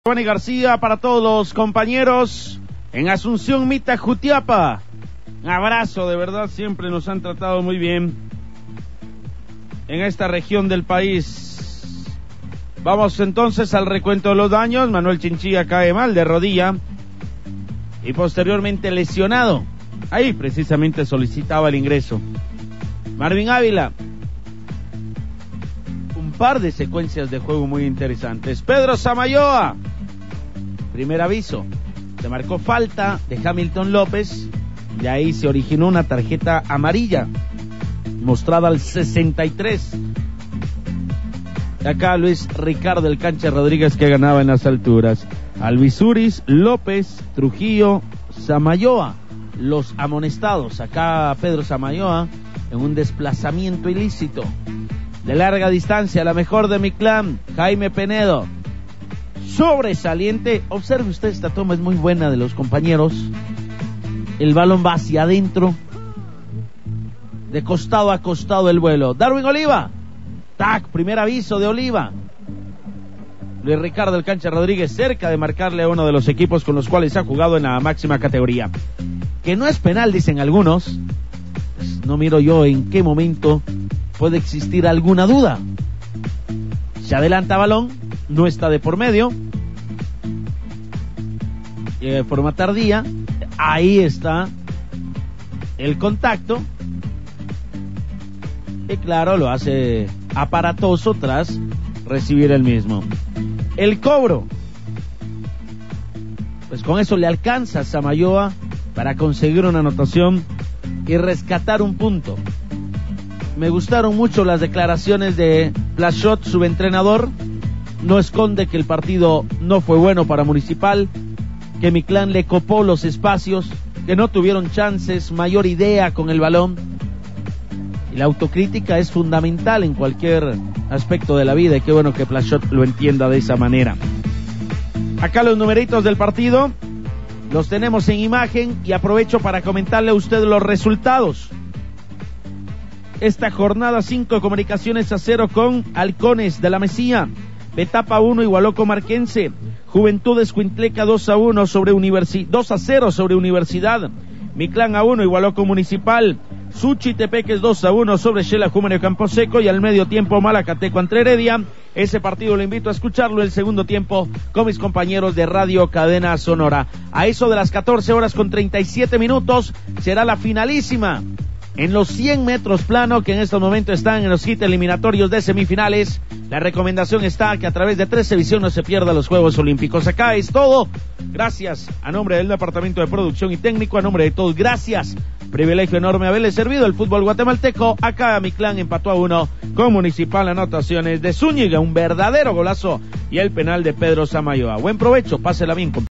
Giovanni García para todos los compañeros en Asunción, Mita, Jutiapa. Un abrazo, de verdad, siempre nos han tratado muy bien en esta región del país. Vamos entonces al recuento de los daños. Manuel Chinchilla cae mal de rodilla y posteriormente lesionado. Ahí precisamente solicitaba el ingreso. Marvin Ávila, un par de secuencias de juego muy interesantes. Pedro Samayoa, primer aviso, se marcó falta de Hamilton López y ahí se originó una tarjeta amarilla mostrada al 63. Acá Luis Ricardo El Cancha Rodríguez, que ganaba en las alturas. Alvisuris, López, Trujillo, Samayoa, los amonestados. Acá Pedro Samayoa en un desplazamiento ilícito de larga distancia, la mejor de mi clan, Jaime Penedo, sobresaliente. Observe usted, esta toma es muy buena de los compañeros. El balón va hacia adentro, de costado a costado el vuelo. Darwin Oliva, tac, primer aviso de Oliva. Luis Ricardo El Cancha Rodríguez cerca de marcarle a uno de los equipos con los cuales ha jugado en la máxima categoría. Que no es penal, dicen algunos. Pues no miro yo en qué momento puede existir alguna duda. Se adelanta balón, no está de por medio, de forma tardía. Ahí está el contacto, y claro, lo hace aparatoso tras recibir el mismo. El cobro, pues con eso le alcanza a Samayoa para conseguir una anotación y rescatar un punto. Me gustaron mucho las declaraciones de Plachot, subentrenador. No esconde que el partido no fue bueno para Municipal, que mi clan le copó los espacios, que no tuvieron chances, mayor idea con el balón. Y la autocrítica es fundamental en cualquier aspecto de la vida, y qué bueno que Plachot lo entienda de esa manera. Acá los numeritos del partido los tenemos en imagen y aprovecho para comentarle a usted los resultados. Esta jornada 5, Comunicaciones a 0 con Halcones de la Mesía. Petapa 1 igualó con Marquense. Juventudes Cuintleca 2-0 sobre Universidad. Mi Clan a 1 igualó con Municipal. Suchitepeques 2-1 sobre Shela Jumenio Camposeco, y al medio tiempo Malacateco ante Heredia. Ese partido lo invito a escucharlo el segundo tiempo con mis compañeros de Radio Cadena Sonora. A eso de las 14 horas con 37 minutos será la finalísima en los 100 metros plano, que en estos momentos están en los hits eliminatorios de semifinales. La recomendación está que a través de 13 Visión no se pierda los Juegos Olímpicos. Acá es todo. Gracias a nombre del Departamento de Producción y Técnico, a nombre de todos, gracias. Privilegio enorme haberle servido el fútbol guatemalteco. Acá mi clan empató a 1 con Municipal. Anotaciones de Zúñiga, un verdadero golazo, y el penal de Pedro Samayoa. Buen provecho, pásela bien.